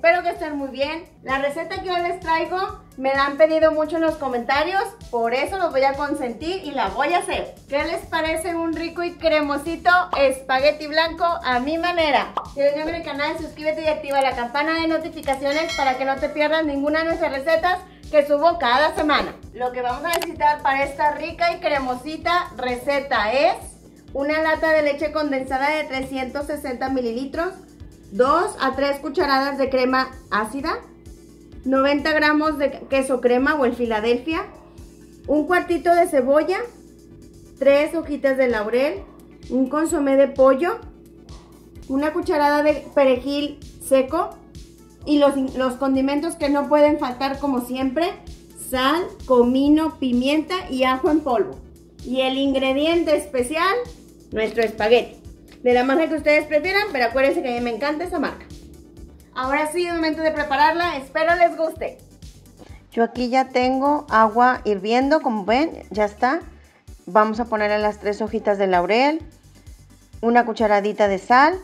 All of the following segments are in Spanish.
espero que estén muy bien. La receta que yo les traigo me la han pedido mucho en los comentarios, por eso los voy a consentir y la voy a hacer. ¿Qué les parece un rico y cremosito espagueti blanco a mi manera? Si eres nuevo en el canal, suscríbete y activa la campana de notificaciones para que no te pierdas ninguna de nuestras recetas que subo cada semana. Lo que vamos a necesitar para esta rica y cremosita receta es una lata de leche condensada de 360 mililitros, 2 a 3 cucharadas de crema ácida, 90 gramos de queso crema o el Filadelfia, un cuartito de cebolla, 3 hojitas de laurel, un consomé de pollo, una cucharada de perejil seco y los condimentos que no pueden faltar como siempre: sal, comino, pimienta y ajo en polvo. Y el ingrediente especial, nuestro espagueti, de la marca que ustedes prefieran, pero acuérdense que a mí me encanta esa marca. Ahora sí, es momento de prepararla, espero les guste. Yo aquí ya tengo agua hirviendo, como ven, ya está. Vamos a ponerle las 3 hojitas de laurel, una cucharadita de sal.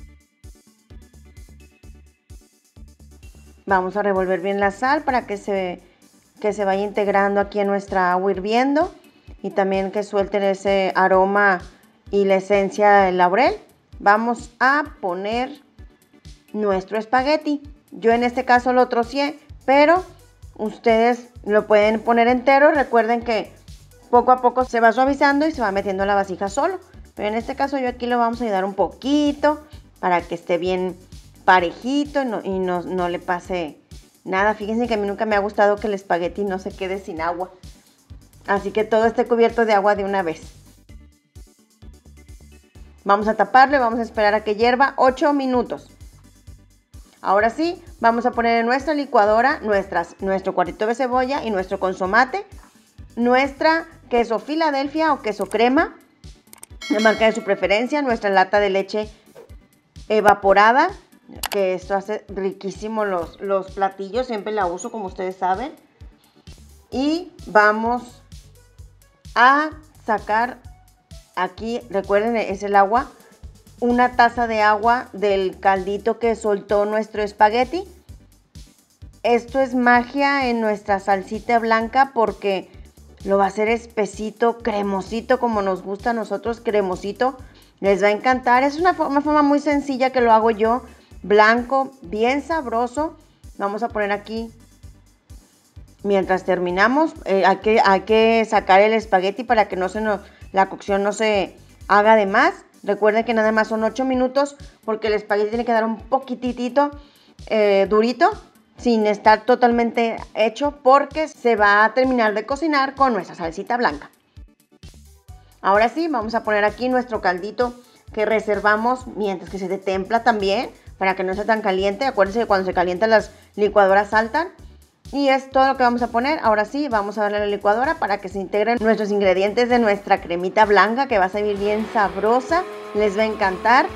Vamos a revolver bien la sal para que se vaya integrando aquí en nuestra agua hirviendo y también que suelte ese aroma y la esencia del laurel. Vamos a poner nuestro espagueti. Yo en este caso lo troceé, pero ustedes lo pueden poner entero. Recuerden que poco a poco se va suavizando y se va metiendo a la vasija solo, pero en este caso yo aquí lo vamos a ayudar un poquito para que esté bien parejito y no le pase nada. Fíjense que a mí nunca me ha gustado que el espagueti no se quede sin agua, así que todo esté cubierto de agua de una vez. Vamos a taparlo y vamos a esperar a que hierva 8 minutos. Ahora sí, vamos a poner en nuestra licuadora nuestro cuartito de cebolla y nuestro consomate, nuestra queso Filadelfia o queso crema, la marca de su preferencia, nuestra lata de leche evaporada, que esto hace riquísimo los platillos, siempre la uso como ustedes saben. Y vamos a sacar aquí, recuerden, es el agua, una taza de agua del caldito que soltó nuestro espagueti. Esto es magia en nuestra salsita blanca porque lo va a hacer espesito, cremosito, como nos gusta a nosotros, cremosito. Les va a encantar. Es una forma muy sencilla que lo hago yo. Blanco, bien sabroso. Vamos a poner aquí, mientras terminamos, hay que sacar el espagueti para que la cocción no se haga de más. Recuerden que nada más son 8 minutos porque el espagueti tiene que dar un poquitito durito, sin estar totalmente hecho, porque se va a terminar de cocinar con nuestra salsita blanca. Ahora sí, vamos a poner aquí nuestro caldito que reservamos mientras que se detempla también, para que no sea tan caliente. Acuérdense que cuando se calientan las licuadoras saltan. Y es todo lo que vamos a poner. Ahora sí, vamos a darle a la licuadora para que se integren nuestros ingredientes de nuestra cremita blanca, que va a salir bien sabrosa. Les va a encantar.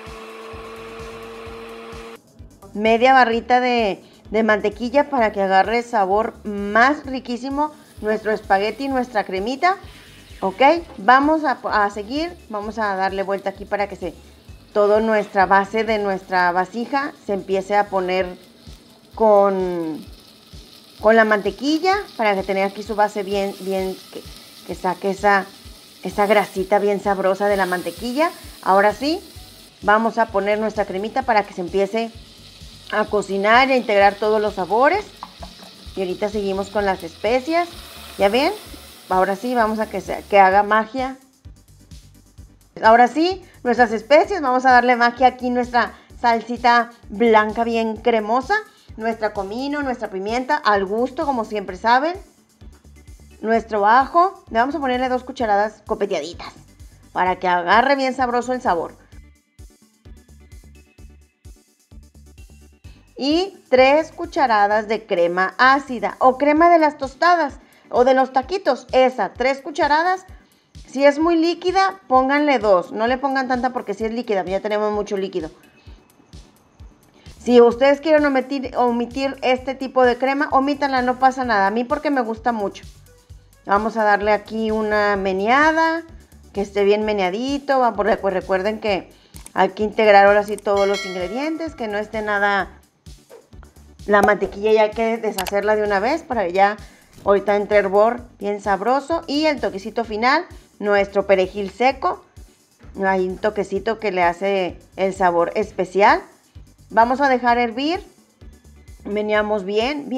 Media barrita de mantequilla para que agarre sabor más riquísimo nuestro espagueti, nuestra cremita. Ok, vamos a seguir. Vamos a darle vuelta aquí para que toda nuestra base de nuestra vasija se empiece a poner con la mantequilla, para que tenga aquí su base bien que saque esa grasita bien sabrosa de la mantequilla. Ahora sí, vamos a poner nuestra cremita para que se empiece a cocinar y a integrar todos los sabores. Y ahorita seguimos con las especias. ¿Ya ven? Ahora sí, vamos a que haga magia. Ahora sí, nuestras especias, vamos a darle magia aquí, nuestra salsita blanca bien cremosa, nuestra comino, nuestra pimienta al gusto, como siempre saben, nuestro ajo, le vamos a ponerle 2 cucharadas copeteaditas para que agarre bien sabroso el sabor. Y 3 cucharadas de crema ácida o crema de las tostadas o de los taquitos, 3 cucharadas. Si es muy líquida, pónganle 2. No le pongan tanta porque si es líquida, ya tenemos mucho líquido. Si ustedes quieren omitir este tipo de crema, omítanla, no pasa nada. A mí porque me gusta mucho. Vamos a darle aquí una meneada, que esté bien meneadito. Pues recuerden que hay que integrar ahora sí todos los ingredientes, que no esté nada La mantequilla ya hay que deshacerla de una vez para que ya ahorita entre hervor bien sabroso. Y el toquecito final, nuestro perejil seco. Hay un toquecito que le hace el sabor especial. Vamos a dejar hervir. Meneamos bien.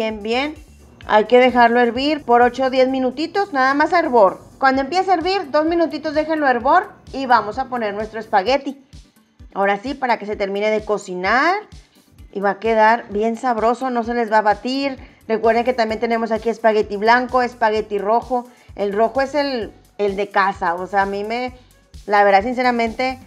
Hay que dejarlo hervir por 8 o 10 minutitos, nada más a hervor. Cuando empiece a hervir, 2 minutitos déjenlo hervor y vamos a poner nuestro espagueti. Ahora sí, para que se termine de cocinar y va a quedar bien sabroso, no se les va a batir. Recuerden que también tenemos aquí espagueti blanco, espagueti rojo. El rojo es el de casa, o sea, la verdad, sinceramente,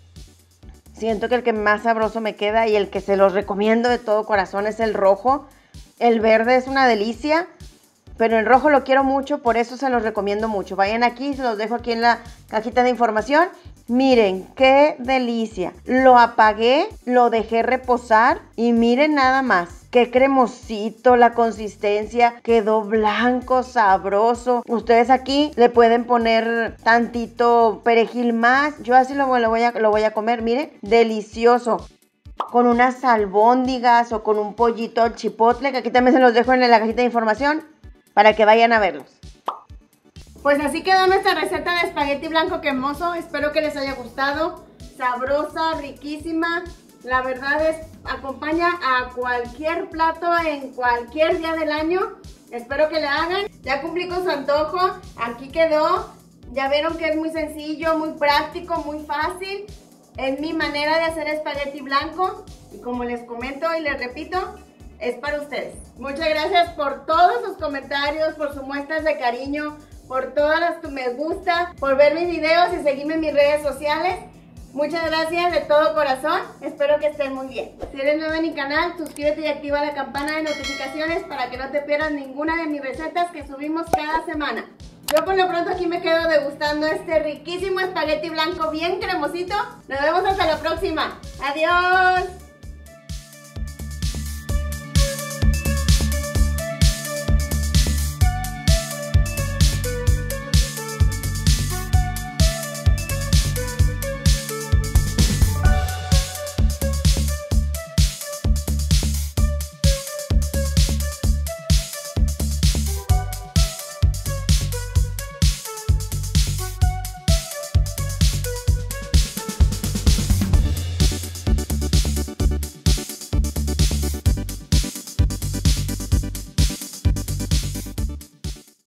siento que el que más sabroso me queda y el que se los recomiendo de todo corazón es el rojo. El verde es una delicia, pero el rojo lo quiero mucho, por eso se los recomiendo mucho. Vayan aquí, se los dejo aquí en la cajita de información. Miren, qué delicia. Lo apagué, lo dejé reposar y miren nada más. Qué cremosito, la consistencia, quedó blanco, sabroso. Ustedes aquí le pueden poner tantito perejil más. Yo así lo voy a comer, miren, delicioso. Con unas albóndigas o con un pollito al chipotle, que aquí también se los dejo en la cajita de información para que vayan a verlos. Pues así quedó nuestra receta de espagueti blanco cremoso. Espero que les haya gustado. Sabrosa, riquísima. La verdad acompaña a cualquier plato en cualquier día del año. Espero que le hagan. Ya cumplí con su antojo. Aquí quedó. Ya vieron que es muy sencillo, muy práctico, muy fácil. Es mi manera de hacer espagueti blanco. Y como les comento y les repito, es para ustedes. Muchas gracias por todos sus comentarios, por sus muestras de cariño, por todas las que me gusta, por ver mis videos y seguirme en mis redes sociales. Muchas gracias de todo corazón. Espero que estén muy bien. Si eres nuevo en mi canal, suscríbete y activa la campana de notificaciones para que no te pierdas ninguna de mis recetas que subimos cada semana. Yo por lo pronto aquí me quedo degustando este riquísimo espagueti blanco bien cremosito. Nos vemos hasta la próxima. Adiós.